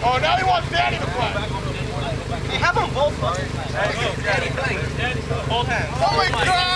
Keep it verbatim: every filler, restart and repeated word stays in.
Oh, now he wants Daddy to play. Hey, have them both play. Daddy, play. Both hands. Oh my God!